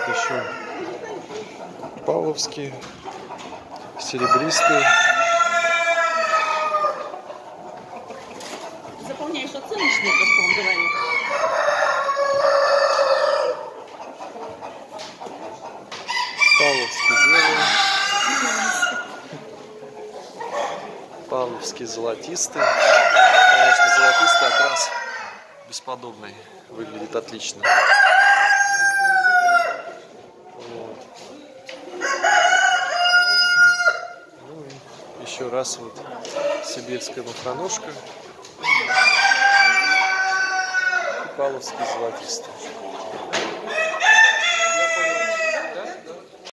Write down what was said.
еще павловские, серебристые. Заполняешь оценочные, то, что он говорит. Павловский белый. Павловский золотистый. Конечно, золотистый окрас бесподобный. Выглядит отлично. Вот. Ну и еще раз вот сибирская мухоножка. И павловский золотистый.